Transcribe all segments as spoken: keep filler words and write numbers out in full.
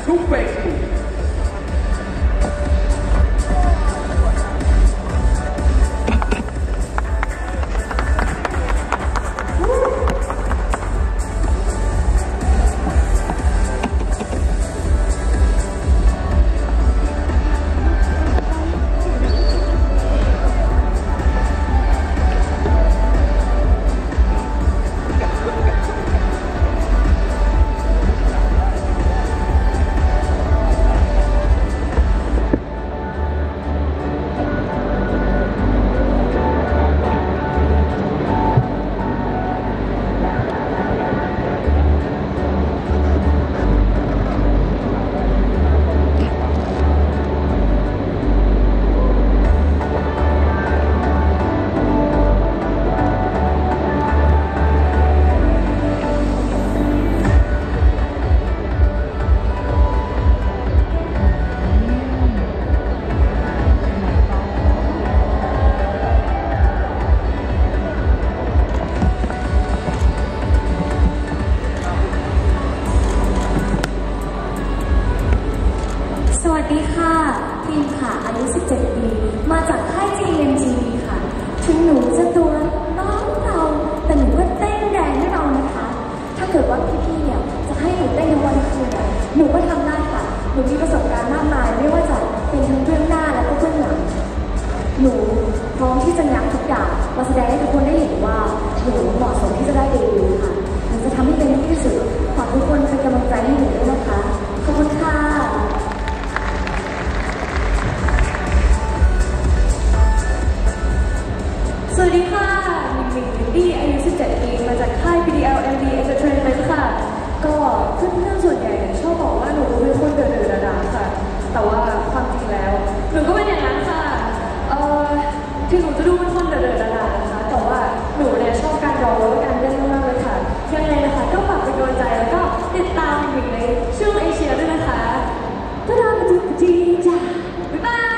ทุกเวทีสวัสดีค่ะพิมค่ะอายุสิบเจ็ดปีมาจากค่าย จี เอ็ม จี ค่ะถึงหนูจะตัวน้องเราแต่หนูก็เต้นแรงแน่นอนนะคะถ้าเกิดว่าพี่ๆเนี่ยจะให้หนูเต้นในวันคืนหนูก็ทำได้ค่ะหนูมีประสบการณ์มากมายไม่ว่าจะเป็นทั้งเบื้องหน้าและก็เบื้องหลังหนูพร้อมที่จะงัดทุกอย่างมาแสดงให้ทุกคนได้เห็นว่าหนูเหมาะสมที่จะได้เดบิวต์ค่ะหนูจะทำให้เต็มที่ที่สุดฝากทุกคนเป็นกำลังใจให้หนูด้วยนะคะขอบคุณค่ะสวัสดีค่ะหมิงหมิงดี้อายุสิบเจ็ดปีมาจากค่าย พี ดี แอล เอ็ม ดี Entertainment ค่ะก็เพื่อนๆส่วนใหญ่ชอบบอกว่าหนูเป็นคนเดินเดินดาค่ะแต่ว่าความจริงแล้วหนูก็เป็นอย่างนั้นค่ะเอ่อถึงหนูจะดูเป็นคนเดินเดินดานะคะแต่ว่าหนูเนี่ยชอบการร้องและการเต้นมากๆเลยค่ะยังไงนะคะก็ฝากเป็นกำลังใจแล้วก็ติดตามหมิงในช่วงเอเชียด้วยนะคะก็ได้มาดูดีจ้าบ๊ายบาย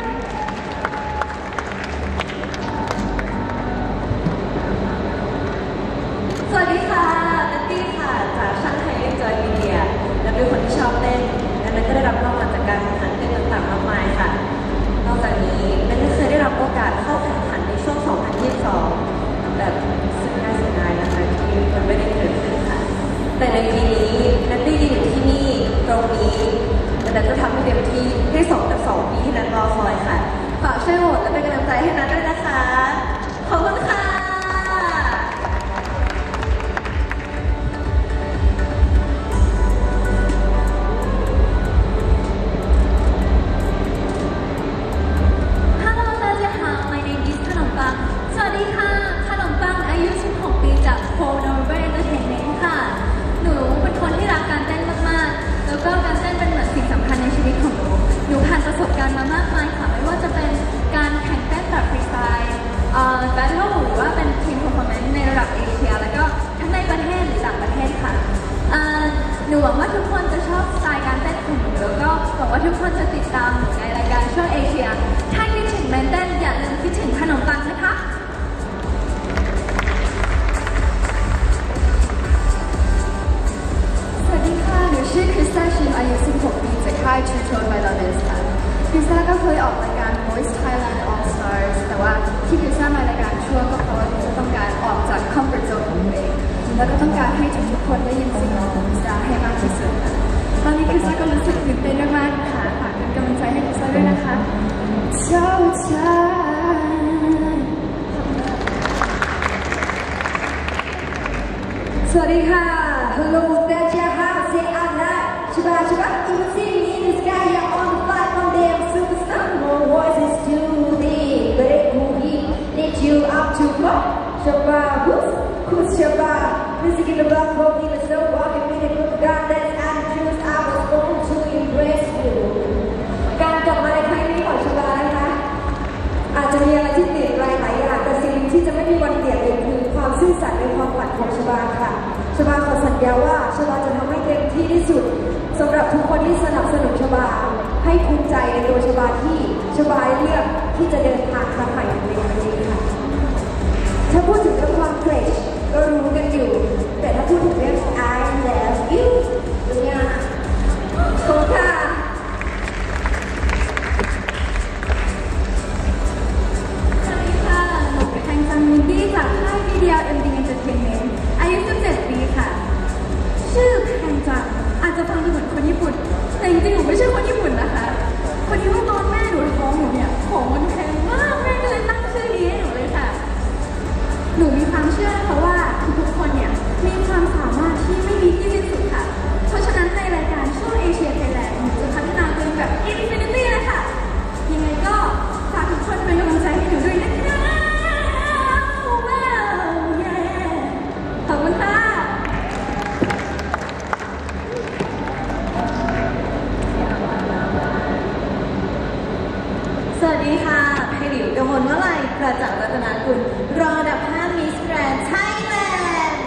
สวัสดีค่ะนัตตี้ค่ะจากช่างไทยเอ็นจอยมีเดียและเป็นคนที่ชอบเต้นและนั้นก็ได้รับรางวัลจากการแข่งขันเต้นต่างๆมากมายค่ะนอกจากนี้นันก็เคยได้รับโอกาสเข้าแข่งขันในช่วง สองพันยี่สิบสอง แบบซึ่งน่าเสียดายนะคะที่มันไม่ได้เกิดขึ้นค่ะแต่ในปีนี้นัตตี้ยืนอยู่ที่นี่ตรงนี้และนันจะทำให้เต็มที่ให้สมกับสองปีที่นันรอคอยค่ะฝากช่วยโหวตและเป็นกำลังใจให้นัทด้วยนะคะขอบคุณค่ะสวัสดีค่ะขนมปังอายุสิบหกปีจากโฟร์โนเวอร์เอนเตอร์เทนเมนต์ค่ะหนูเป็นคนที่รักการเต้นมากๆแล้วก็การเต้นเป็นเหมือนสิ่งสำคัญในชีวิตของหนูหนูผ่านประสบการณ์มามากมายค่ะไม่ว่าจะเป็นการแข่งเต้นแบบฟรีสไตล์เอ่อแบทเทิลหรือว่าเป็นทีมเพอร์ฟอร์แมนซ์ในระดับเอเชียแล้วก็ทั้งในประเทศหรือต่างประเทศค่ะเอ่อหนูหวังว่าทุกคนจะชอบสไตล์การเต้นของหนูแล้วก็หวังว่าทุกคนจะติดตามหนูในรายการช่วงเอเชียถ้าคิดถึงแมนเต้นอย่าลืมคิดถึงขนมปังนะคะชื่อคริสตาชิมอายุสิบหกปีจากค่าย True Tone by Lotus ค่ะคริสตาก็เคยออกรายการ Voice Thailand All Stars แต่ว่าที่คริสตามารายการช่วงก็เพราะว่าคริสตาต้องการออกจาก comfort zone ของตัวเองแล้วก็ต้องการให้ทุกๆคนได้ยินเสียงของคริสตาให้มากที่สุดค่ะตอนนี้คริสตาก็รู้สึกตื่นเต้นมากๆค่ะฝากเป็นกำลังใจให้คริสตาด้วยนะคะเจ้าชายสวัสดีค่ะ Hello 大家好c'est Anna Shiba Shiba even see me in the sky I'm on the flight from them superstar no voice is too deep but it will be need you up to pop Shiba who's who's Shiba music in the back home in the snow walking with a good gun that's attitude I was born to embrace you การกลับมาในครั้งนี้ของชิบานะคะอาจจะมีอะไรที่เปลี่ยนแปลงหลายอย่างแต่สิ่งที่จะไม่มีวันเปลี่ยนเลยคือความซื่อสัตย์ในความฝันของชิบาค่ะชบาขอสัญญาว่าชบาจะทำให้เต็มที่ที่สุดสำหรับทุกคนที่สนับสนุนชบาให้ภูมิใจในตัวชบาที่ชบาเลือกที่จะเดินทางครั้งใหม่ในครั้งนี้ค่ะถ้าพูดถึงเรื่องความเกรดก็รู้กันอยู่แต่ถ้าพูดถึงเรื่อง I love you เนี่ยโคตร Entertainment อายุสิบเจ็ดปีค่ะชื่อแพงจังอาจจะฟังดูเหมือนคนญี่ปุ่นแต่จริงๆหนูไม่ใช่คนญี่ปุ่นนะคะพอดีว่าตอนแม่หนูท้องหนูเนี่ยของมันแพงมากแม่ก็เลยตั้งชื่อนี้ให้หนูเลยค่ะหนูมีความเชื่อนะคะว่าทุกๆคนเนี่ยมีความสามารถที่ไม่มีที่สิ้นสุดค่ะเพราะฉะนั้นในรายการช่วงเอเชียไทยแลนด์หนูจะพัฒนาตัวเองแบบอินฟินิตี้เลยค่ะยังไงก็ฝากทุกคนเป็นกำลังใจให้หนูด้วยนะคะว้าวเย้ขอบคุณค่ะสวัสดีค่ะเพลิวกมลวลัยประจักษ์รัตนกุลรองอันดับห้ามิสแกรนด์ไทยแลนด์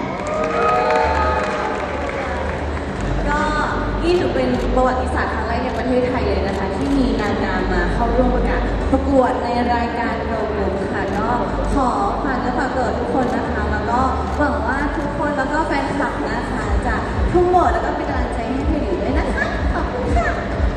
ก็นี่ถือเป็นประวัติศาสตร์ครั้งแรกในประเทศไทยเลยนะคะที่มีนางงามมาเข้าร่วมประกาศประกวดในรายการเราวงค่ะก็ขอฝากและฝากเกิดทุกคนนะคะแล้วก็หวังว่าทุกคนแล้วก็แฟนคลับนะคะจะทุ่มโหวตแล้วก็เป็นกำลังใจให้เพลิวด้วยนะคะขอบคุณค่ะ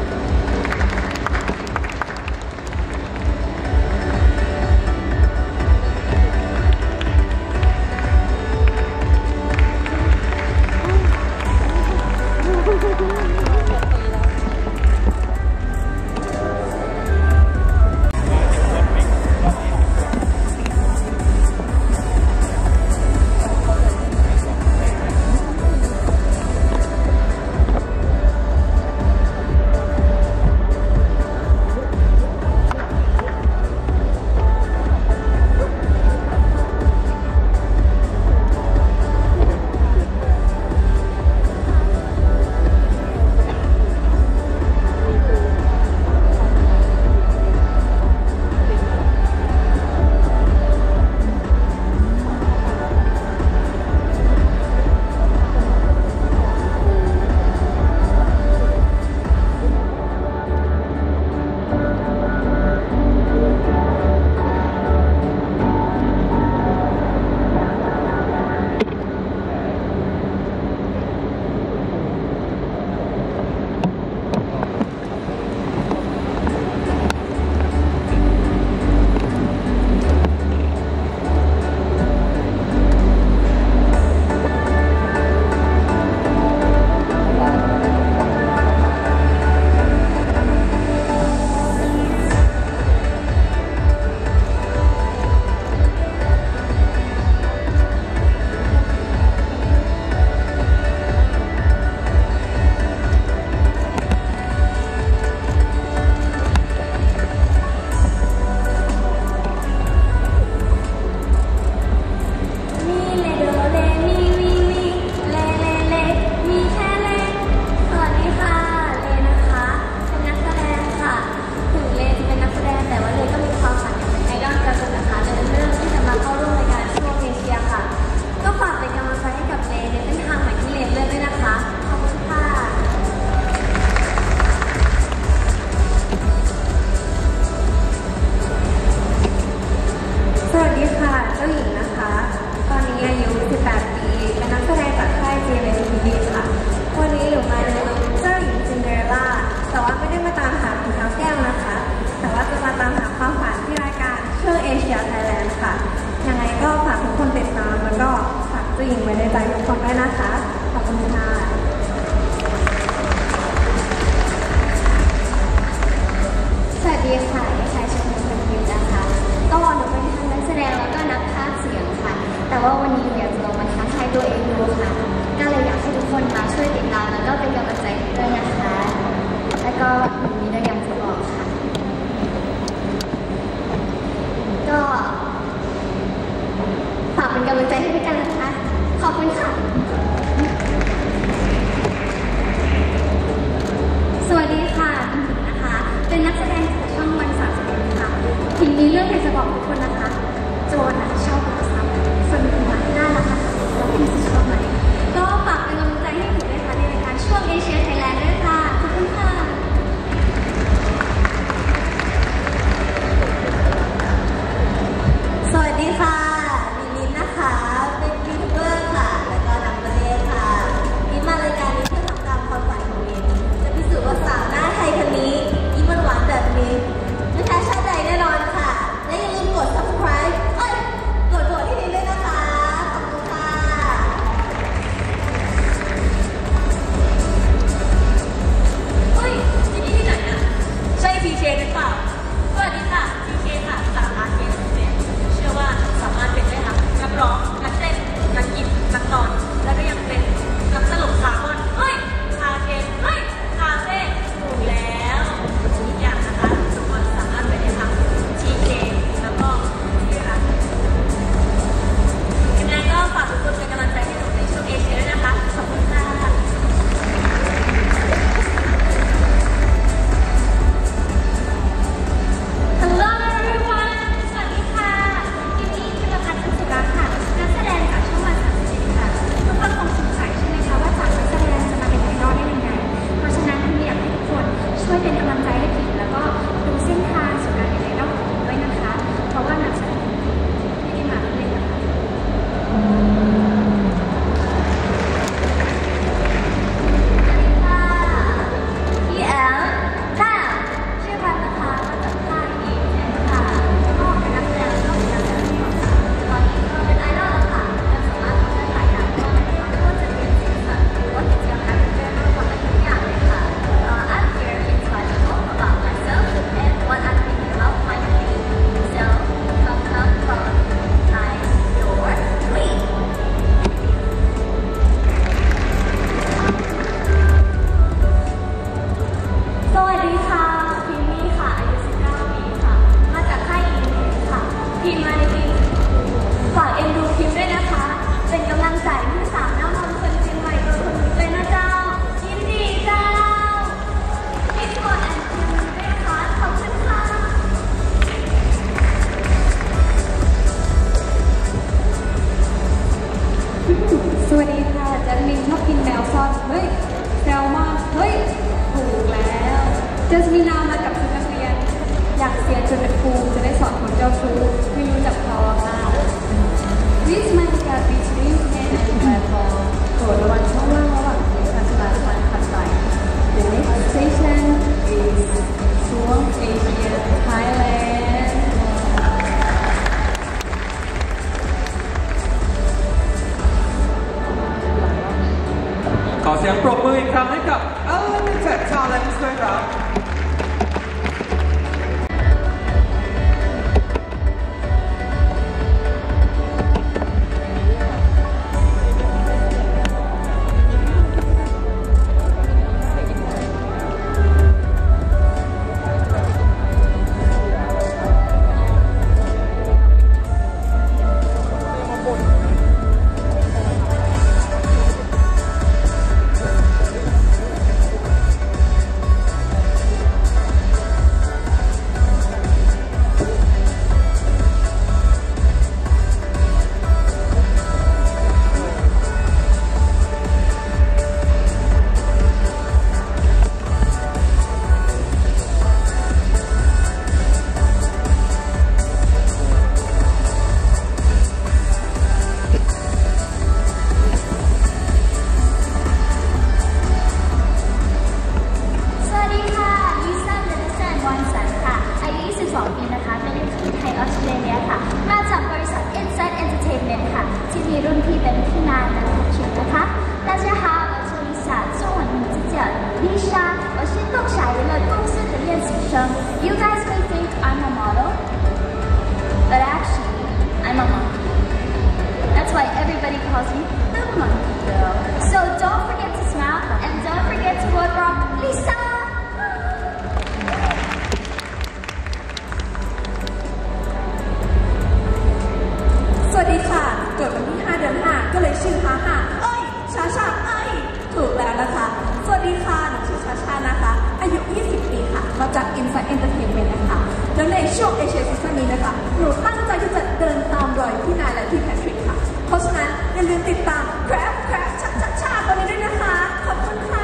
ผู้หญิงไว้ในใจทุกคนด้วยนะคะขอบคุณค่ะสวัสดีค่ะดิฉันชมพูพันธิวนะคะก็หนูเป็นทั้งนักแสดงแล้วก็นักพากย์เสียงค่ะแต่ว่าวันนี้อยากจะลองมาท้าทายตัวเองดูค่ะก็เลยอยากให้ทุกคนมาช่วยติดตามแล้วก็เป็นกำลังใจให้ด้วยนะคะแล้วก็มีเรื่องอยากจะบอกค่ะก็ฝากเป็นกำลังใจให้ด้วยกันนะคะขอบคุณค่ะสวัสดีค่ะนะคะเป็นนักแสดงจากช่องวันสามสิบเอ็ดค่ะทีนี้เรื่องอยากจะบอกทุกคนนะคะโจนชอบภาษาส่วนหัวน่ารักค่ะแล้วพี่ชอบไหมก็ฝากเป็นกำลังใจให้หนูด้วยค่ะในรายการช่วงเอเชียไทยแลนด์ด้วยค่ะขอบคุณค่ะสวัสดีค่ะมิลินนะคะสวัสดีค่ะจันมินชอบกินแมวซ่อนเฮ้ยแซลมอนเฮ้ยถูกแล้วจัสมินนามากับชุดนักเรียนอยากเรียนจนเป็นครูจะได้สอนคนเจ้าชู้ไม่รู้จักพอค่ะ This man got between ten and twelve โปรดระวังช่องว่างระหว่างที่การสลายฟันขัดไหล The next station is Suwon Asia Thailand ขอเสียงปรบมืออีกครั้งให้กับ Unlimited Talent ด้วยครับ You guys may think I'm a model, but actually, I'm a monkey. That's why everybody calls me the monkey girl. So don't forget to smile and don't forget to vote for Lisa! สวัสดีค่ะเกิดวันที่ห้าเดือนห้าก็เลยชื่อฮ่าฮ่าเอ้ยชาชาเอ้ยถูกแล้วนะคะสวัสดีค่ะหนูชื่อชาชานะคะอายุยี่สิบปีค่ะมาจาก Inside Entertainment นะคะแล้วในช่วงเอเชียซีซั่นนี้นะคะหนูตั้งใจที่จะเดินตามรอยพี่นายและพี่แพทริกค่ะเพราะฉะนั้นอย่าลืมติดตาม Crab Crab ชาชาชาตัวนี้ด้วยนะคะขอบคุณค่ะ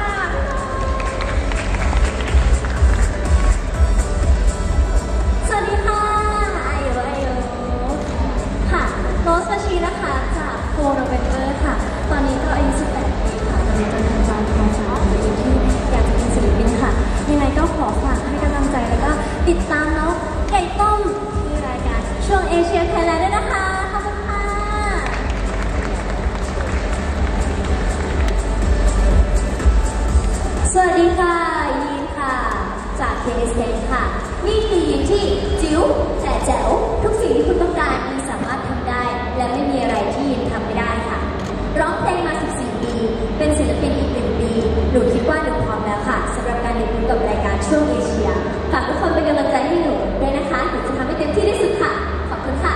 สวัสดีค่ะอายุอายุค่ะโรสชีนะคะจากโฟโนเวเตอร์ค่ะตอนนี้ก็อายุสิบแปดปีค่ะตอนนี้กำลังจะทำงานตัวเองที่อยากจะเป็นศิลปินค่ะยังไงก็ขอฝากให้กำลังใจแล้วก็ติดตามน้องไก่ต้มที่รายการช่วงเอเชียไทยแลนด์ด้วยนะคะขอบคุณค่ะสวัสดีค่ะยีนค่ะจาก เค เอส เอ็น ค่ะนี่คือยีนที่จิ๋วแต่แจ๋วทุกสิ่งที่คุณต้องการยีนสามารถทำได้และไม่มีอะไรที่ยีนทำไม่ได้ค่ะร้องเพลงมาสิบสี่ปีเป็นศิลปินอีกหนึ่งปีหนูคิดว่าหนูพร้อมแล้วค่ะสำหรับการเรียนรู้กับรายการช่วงเอเชียฝากทุกคนเป็นกำลังใจให้หนูด้วยนะคะหนูจะทำให้เต็มที่ที่สุดค่ะขอบคุณค่ะ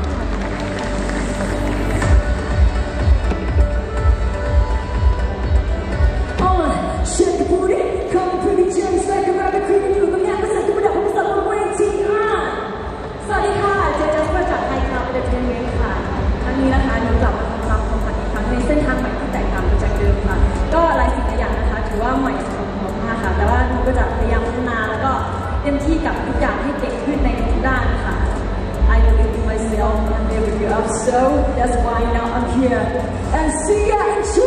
Shake the booty, come pretty chance like a rabbit creeping through the map. Listen to me, I'm stuck on waiting on. สวัสดีค่ะเจเจสมาจากไทยคลับเดอะเทนเมนต์ค่ะครั้งนี้นะคะหนูกลับมาทำตามความฝันอีกครั้งในเส้นทางใหม่ที่แตกต่างไปจากเดิมค่ะก็หลายสิ่งหลายอย่างนะคะถือว่าใหม่สำหรับหนูมากค่ะแต่ว่าหนูก็จะพยายามพัฒนาแล้วก็เต็มที่กับทุกอย่างให้เก่งขึ้นในทุกด้านค่ะ I believe in myself and there will be up so that's why now I'm here and see ya and